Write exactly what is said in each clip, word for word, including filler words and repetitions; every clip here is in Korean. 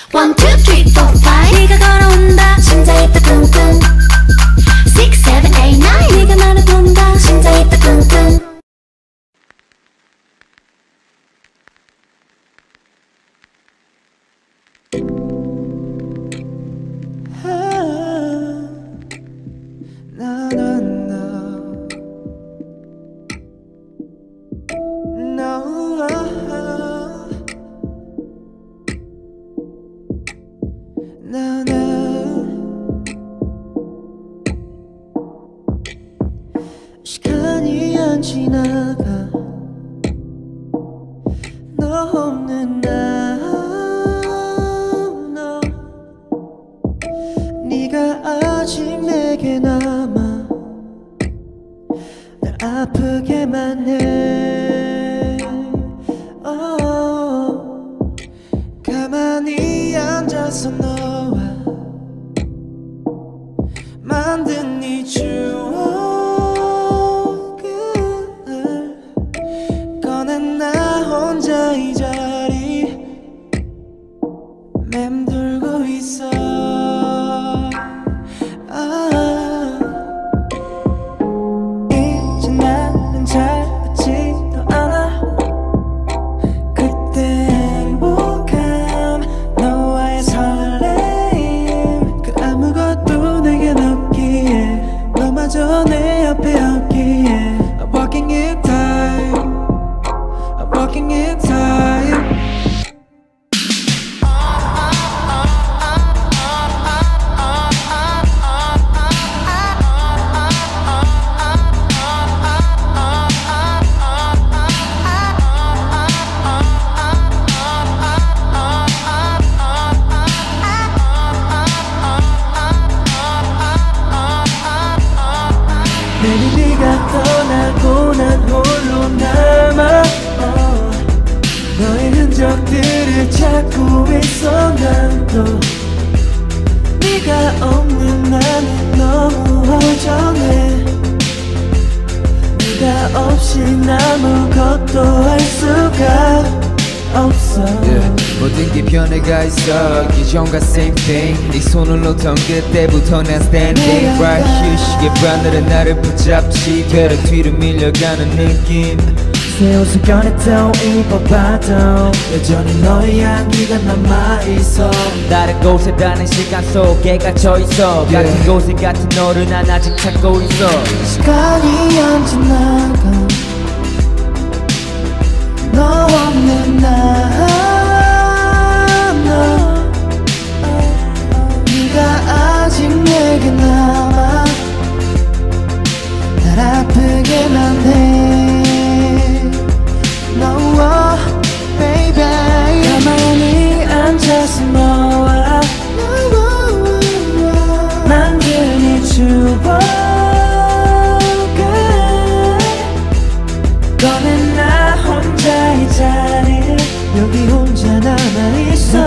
One, two, three, four, five 네가 걸어온다 심장이 따끔끔 Six, seven, eight, nine 네가 나를 본다 심장이 따끔끔 No, no. 시간이 안 지나가 너 없는 날 no. 네가 아직 내게 남아 날 아프게만 해 oh. 가만히 앉아서 너와 만든 이 추억을 꺼낸 나 혼자 이 자리 맴돌고 있어 아, 이제 나는 잘 같지도 않아 그때 행복함 너와의 설레임 그 아무것도 내겐 없기에 너마저 내 옆에 없기에 I'm walking in time I'm walking in time Baby 네가 떠나고 난 홀로 남아 oh. 너의 흔적들을 찾고 있어 난 또 네가 없는 나는 너무 허전해 네가 없인 아무것도 할 수가 없어 yeah. 모든 게 변해가 있어 기존과 same thing 네 손을 놓던 그때부터 난 standing right here 시계 바늘에 나를 붙잡지 되려 뒤로 밀려가는 느낌 새 옷을 꺼냈도 입어봐도 여전히 너의 향기가 남아있어 다른 곳에 다른 시간 속에 갇혀있어 yeah. 같은 곳에 같은 너를 난 아직 찾고 있어 시간이 안 지나가 너 없는 날 너. 네가 아직 내게 남아 날 아프게만 해 너와 baby 가만히 앉아서 너와 만든 이 추억을 꺼낸 나 혼자 이 자리에 여기 혼자 남아있어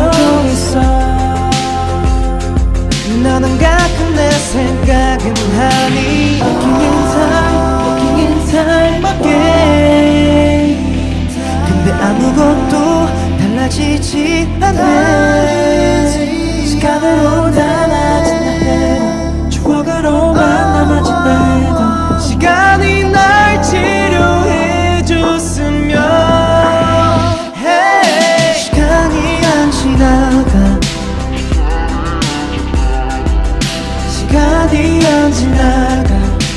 너는 가끔 내 생각은 하니 Walking in time, walking in time again 근데 아무것도 달라지지 않네 시간으로 달라진 날에도 추억으로만 남아진 날에도 시간이 날 치료해줬으면 hey. 시간이 안 지나가 시간이 안 지나가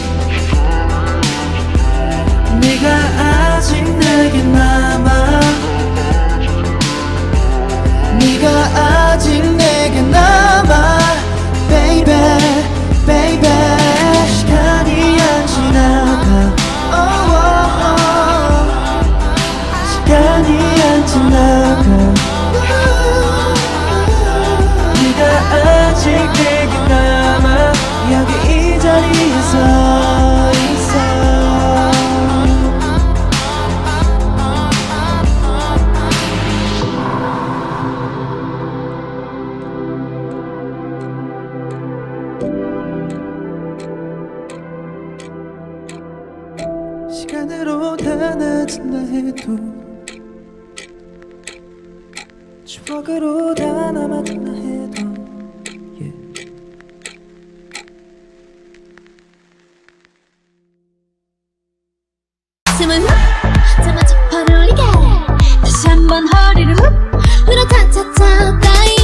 네가 아직 내게 남아 네가 아직 내게 남아 baby baby 시간이 안 지나가 oh, oh, oh. 시간이 안 지나가 네가 아직 내게 남아 여기 이 자리에 서 있어 시간으로 달아진다 해도 어그로 다 남았나 해도 yeah. 숨을 훅 참아 짚어올리게 다시 한번 허리를 훅 늘어 차차차 따위